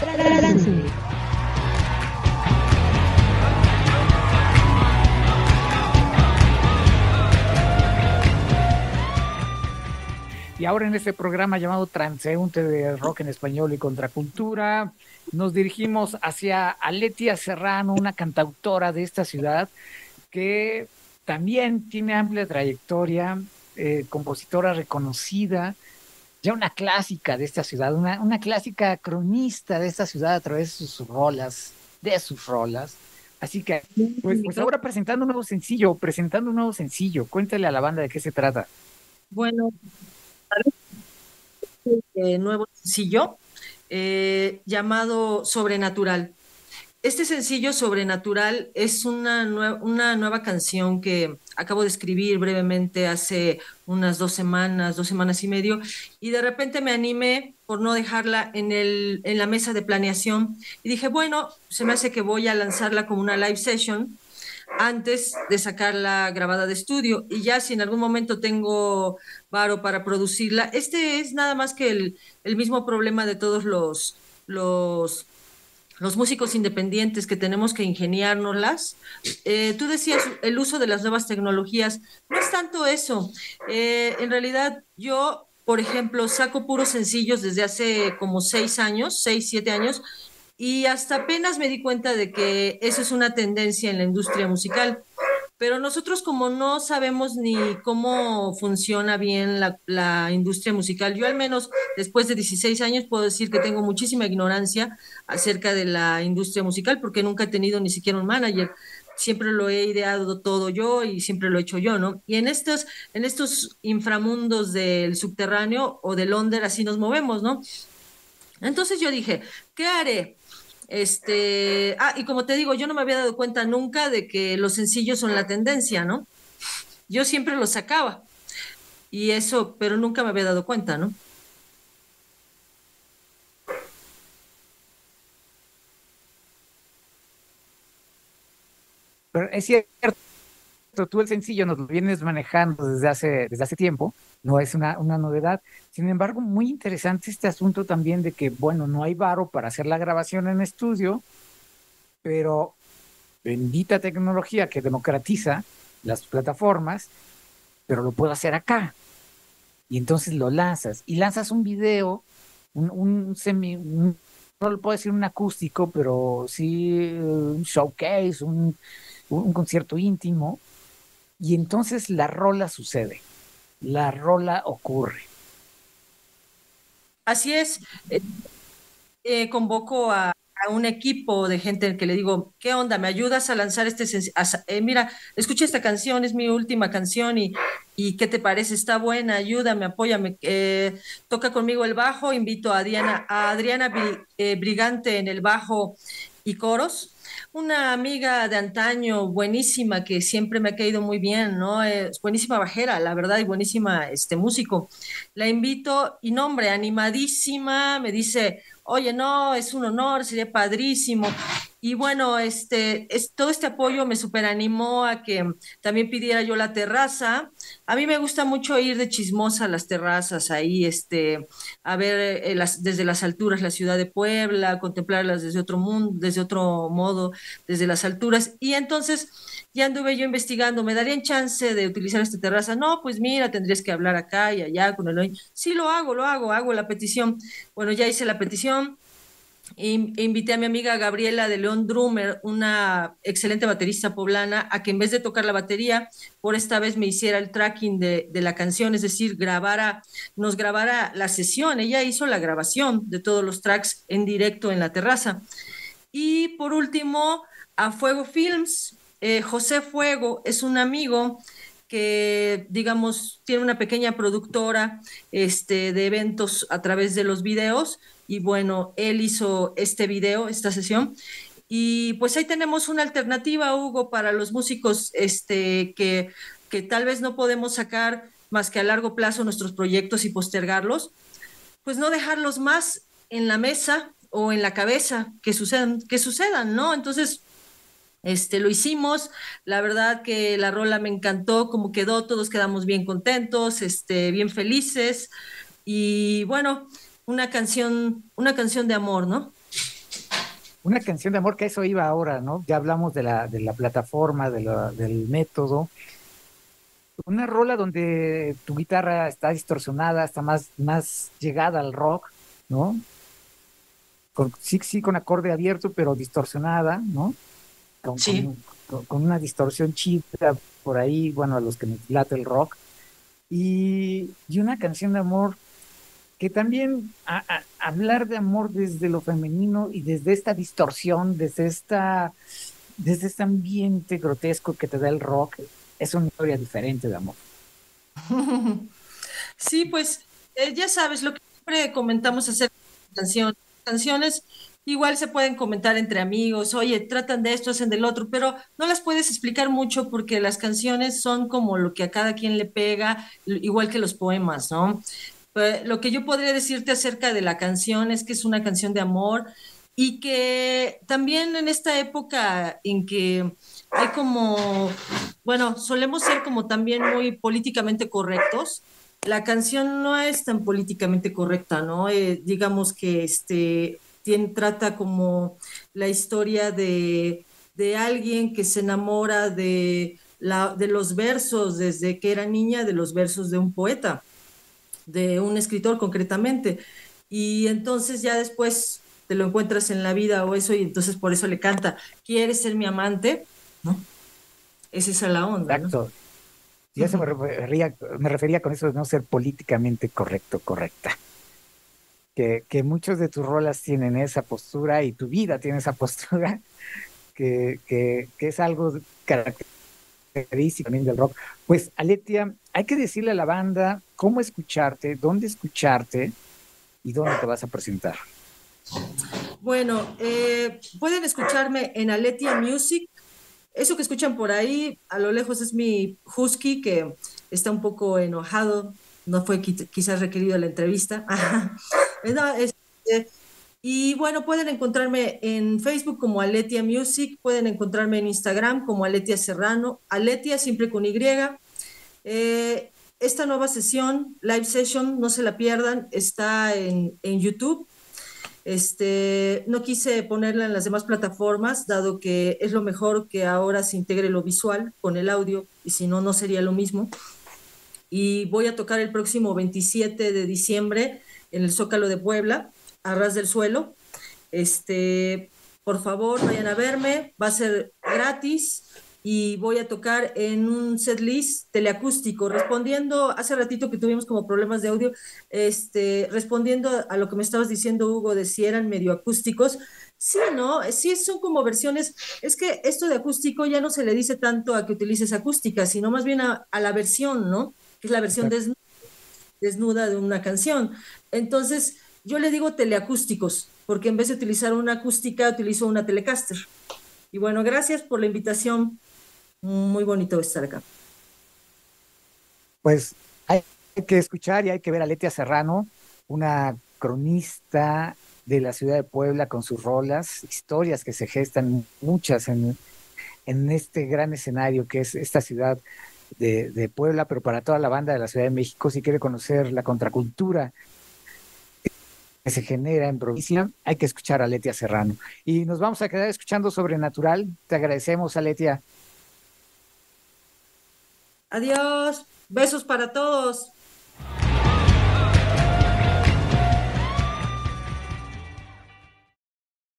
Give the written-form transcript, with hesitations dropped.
Y ahora en este programa llamado Transeúnte de Rock en Español y Contracultura, nos dirigimos hacia Aletia Serrano, una cantautora de esta ciudad que también tiene amplia trayectoria, compositora reconocida, ya una clásica de esta ciudad, una clásica cronista de esta ciudad a través de sus rolas, de sus rolas. Así que, pues ahora presentando un nuevo sencillo, cuéntale a la banda de qué se trata. Bueno, nuevo sencillo llamado Sobrenatural. Este sencillo Sobrenatural es una nueva canción que acabo de escribir brevemente hace unas 2 semanas y medio, y de repente me animé por no dejarla en la mesa de planeación y dije, bueno, se me hace que voy a lanzarla como una live session antes de sacarla grabada de estudio, y ya si en algún momento tengo varo para producirla. Este es nada más que el mismo problema de todos los los músicos independientes que tenemos que ingeniárnoslas. Tú decías el uso de las nuevas tecnologías. No es tanto eso. En realidad yo, por ejemplo, saco puros sencillos desde hace como 6 años, 6, 7 años, y hasta apenas me di cuenta de que eso es una tendencia en la industria musical. Pero nosotros, como no sabemos ni cómo funciona bien la industria musical, yo al menos después de 16 años puedo decir que tengo muchísima ignorancia acerca de la industria musical, porque nunca he tenido ni siquiera un manager. Siempre lo he ideado todo yo y siempre lo he hecho yo, ¿no? Y en estos inframundos del subterráneo o del under, así nos movemos, ¿no? Entonces yo dije, ¿qué haré? Y como te digo, yo no me había dado cuenta nunca de que los sencillos son la tendencia, ¿no? Yo siempre los sacaba y eso, pero nunca me había dado cuenta, ¿no? Pero es cierto, tú el sencillo nos lo vienes manejando desde hace tiempo, no es una novedad. Sin embargo, muy interesante este asunto también de que, bueno, no hay varo para hacer la grabación en estudio, pero bendita tecnología que democratiza las plataformas, pero lo puedo hacer acá. Y entonces lo lanzas, y lanzas un video, no lo puedo decir un acústico, pero sí un showcase, un concierto íntimo, y entonces la rola sucede, la rola ocurre. Así es. Convoco a un equipo de gente que le digo, ¿qué onda? ¿Me ayudas a lanzar mira, escucha esta canción, es mi última canción y ¿qué te parece? Está buena, ayúdame, apóyame. Toca conmigo el bajo, invito a Adriana Brigante en el bajo y coros. Una amiga de antaño buenísima que siempre me ha caído muy bien, ¿no? Es buenísima bajera, la verdad, y buenísima músico. La invito y, no, hombre, animadísima, me dice, oye, no, es un honor, sería padrísimo. Y bueno, todo este apoyo me superanimó a que también pidiera yo la terraza. A mí me gusta mucho ir de chismosa a las terrazas, ahí, a ver desde las alturas la ciudad de Puebla, contemplarlas desde otro mundo, desde otro modo, desde las alturas. Y entonces ya anduve yo investigando, ¿me darían chance de utilizar esta terraza? No, pues mira, tendrías que hablar acá y allá con el dueño. Sí, hago la petición. Bueno, ya hice la petición. Invité a mi amiga Gabriela de León Drummer, una excelente baterista poblana, a que en vez de tocar la batería, por esta vez me hiciera el tracking de la canción, es decir, nos grabara la sesión. Ella hizo la grabación de todos los tracks en directo en la terraza. Y por último, a Fuego Films. José Fuego es un amigo que, digamos, tiene una pequeña productora de eventos a través de los videos, y bueno, él hizo este video, esta sesión, y pues ahí tenemos una alternativa, Hugo, para los músicos que tal vez no podemos sacar más que a largo plazo nuestros proyectos y postergarlos, pues no dejarlos más en la mesa o en la cabeza, que sucedan, ¿no? Entonces, lo hicimos, la verdad que la rola me encantó, como quedó, todos quedamos bien contentos, bien felices, y bueno, una canción de amor, ¿no? una canción de amor, que a eso iba ahora, ¿no? Ya hablamos de la plataforma, del método. Una rola donde tu guitarra está distorsionada, está más llegada al rock, ¿no? Sí, sí, con acorde abierto, pero distorsionada, ¿no? Con, Sí. con, con una distorsión chida por ahí, bueno, a los que nos late el rock. Y una canción de amor que también hablar de amor desde lo femenino y desde esta distorsión, desde este ambiente grotesco que te da el rock, es una historia diferente de amor. Sí, pues ya sabes lo que siempre comentamos acerca de canciones. Canciones igual se pueden comentar entre amigos, oye, tratan de esto, hacen del otro, pero no las puedes explicar mucho porque las canciones son como lo que a cada quien le pega, igual que los poemas, ¿no? Lo que yo podría decirte acerca de la canción es que es una canción de amor y que también en esta época en que hay como, bueno, solemos ser como también muy políticamente correctos. La canción no es tan políticamente correcta, ¿no? Digamos que trata como la historia de alguien que se enamora de los versos desde que era niña, de los versos de un poeta, de un escritor concretamente. Y entonces ya después te lo encuentras en la vida o eso, y entonces por eso le canta, ¿quieres ser mi amante? ¿No? Es esa la onda, ¿no? Exacto. Y eso me refería con eso de no ser políticamente correcto, correcta. Que muchos de tus rolas tienen esa postura y tu vida tiene esa postura, que es algo característico también del rock. Pues, Aletia, hay que decirle a la banda cómo escucharte y dónde te vas a presentar. Bueno, pueden escucharme en Aletia Music. Eso que escuchan por ahí, a lo lejos es mi husky que está un poco enojado. No fue quizás requerido la entrevista. No, y bueno, pueden encontrarme en Facebook como Aletia Music, pueden encontrarme en Instagram como Aletia Serrano, Aletia siempre con Y. Esta nueva sesión, live session, no se la pierdan, está en YouTube. No quise ponerla en las demás plataformas, dado que es lo mejor que ahora se integre lo visual con el audio, y si no, no sería lo mismo. Y voy a tocar el próximo 27 de diciembre en el Zócalo de Puebla, a ras del suelo. Por favor, vayan a verme, va a ser gratis y voy a tocar en un setlist teleacústico, respondiendo, hace ratito que tuvimos como problemas de audio, respondiendo a lo que me estabas diciendo, Hugo, de si eran medio acústicos. Sí, ¿no? Sí, son como versiones, es que esto de acústico ya no se le dice tanto a que utilices acústica, sino más bien a la versión, ¿no? Que es la versión desnuda de una canción. Entonces, yo le digo teleacústicos, porque en vez de utilizar una acústica, utilizo una Telecaster. Y bueno, gracias por la invitación. Muy bonito estar acá. Pues hay que escuchar y hay que ver a Letia Serrano, una cronista de la ciudad de Puebla con sus rolas, historias que se gestan muchas en este gran escenario que es esta ciudad de Puebla, pero para toda la banda de la Ciudad de México, si quiere conocer la contracultura que se genera en provincia, hay que escuchar a Letia Serrano. Y nos vamos a quedar escuchando Sobrenatural. Te agradecemos, Aletia. Adiós. Besos para todos.